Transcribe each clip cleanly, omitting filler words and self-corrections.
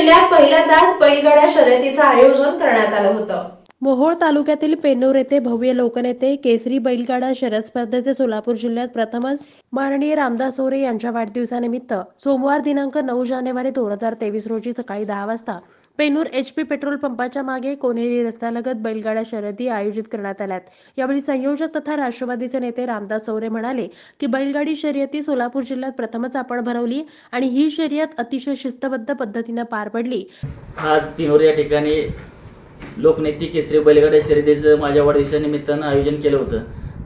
जिल्ह्यात पहिल्यांदाच बैलगाडा शर्यतीचं आयोजन करण्यात आलं होतं। मोहोळ तालुक्यातील पेन्नूर येथे भव्य लोकनेते केसरी बैलगाडा शर्यत स्पर्धेचे सोलापूर जिल्ह्यात प्रथमच माननीय रामदास ओरे यांच्या वाढदिवसानिमित्त सोमवार दिनांक 9 जानेवारी 2023 रोजी सकाळी 10 वाजता पेन्नूर HP पेट्रोल पंपाच्या मागे कोनेरी रस्त्यालगत बैलगाडा शर्यती आयोजित करण्यात आल्यात। यावेळी संयोजक तथा राष्ट्रवादीचे नेते रामदास ओरे म्हणाले की बैलगाडी शर्यती सोलापूर जिल्ह्यात प्रथमच आपण भरवली आणि ही शर्यत अतिशय शिस्तबद्ध पद्धतीने पार पडली। आज पेन्नूर या ठिकाणी लोकनेते केसरी बैलगाडा शर्यतीचं माझ्या वाढदिवसानिमित्तानं आयोजन केलं होतं।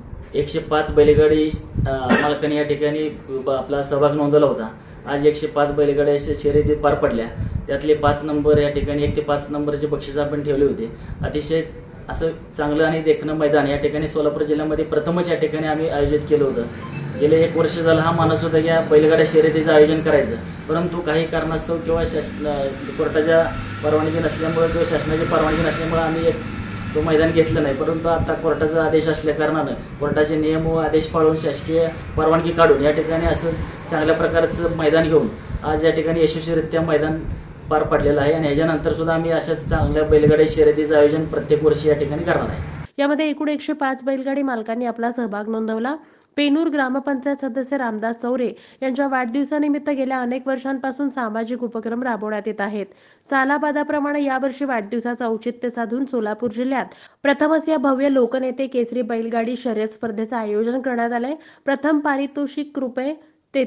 105 बैलगाडी मालकांनी या ठिकाणी आपला सहभाग नोंदवला होता। आज 105 बैलगाड्या शर्यती पार पडल्या, त्यातले 5 नंबर या ठिकाणी 1 ते 5 नंबरचे बक्षीस आपण ठेवले होते। अतिशय असं चांगलं आणि देखणं मैदान या ठिकाणी सोलापूर जिल्ह्यामध्ये प्रथमच या ठिकाणी आम्ही आयोजित केलं होतं। गेले 1 वर्ष झालं हा मानस होता की या बैलगाड्या शर्यतीचं आयोजन करायचं, परंतु काही कारणास्तव किंवा कोर्टाच्या परवानगी नसल्यामुळे किंवा शासनाची परवानगी नसल्यामुळे आम्ही तो मैदान घेतलं नाही। परंतु आता कोर्टाचा आदेश असल्या कारणानं कोर्टाचे नियम व आदेश पाळून शासकीय परवानगी काढून या ठिकाणी असं चांगल्या प्रकारचं मैदान घेऊन आज या ठिकाणी यशस्वीरित्या मैदान पार पडलेलं आहे आणि ह्याच्यानंतर सुद्धा आम्ही अशाच चांगल्या बैलगाडी शर्यतीचं आयोजन प्रत्येक वर्षी या ठिकाणी करणार आहे। यामध्ये एकूण 105 बैलगाडी मालकांनी आपला सहभाग नोंदवला। पेन्नूर ग्रामपंचायत सदस्य रामदास चौरे यांच्या वाढदिवसानिमित्त गेल्या अनेक वर्षांपासून सामाजिक उपक्रम राबवण्यात येत आहेत। सालाबादाप्रमाणे यावर्षी वाढदिवसाचं औचित्य साधून सोलापूर जिल्ह्यात प्रथमच या भव्य लोकनेते केसरी बैलगाडी शर्यत स्पर्धेचं आयोजन करण्यात आलंय। प्रथम पारितोषिक रुपये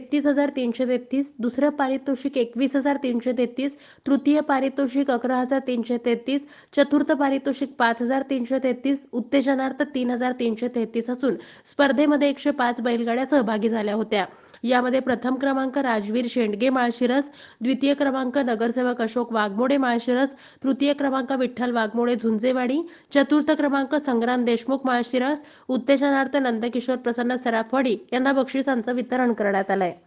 33,333, दुसरं पारितोषिक 21,333, तृतीय पारितोषिक 11,333, चतुर्थ पारितोषिक 5,333, उत्तेजनार्थ 3,333 असून स्पर्धेमध्ये 105 बैलगाड्या सहभागी झाल्या होत्या। यामध्ये प्रथम क्रमांक राजवीर शेंडगे माळशिरस, द्वितीय क्रमांक नगरसेवक अशोक वाघमोडे माळशिरस, तृतीय क्रमांक विठ्ठल वाघमोडे झुंजेवाडी, चतुर्थ क्रमांक संग्राम देशमुख माळशिरस, उत्तेजनार्थ नंदकिशोर प्रसन्न सराफवाडी यांना बक्षिसांचं वितरण करण्यात आलंय।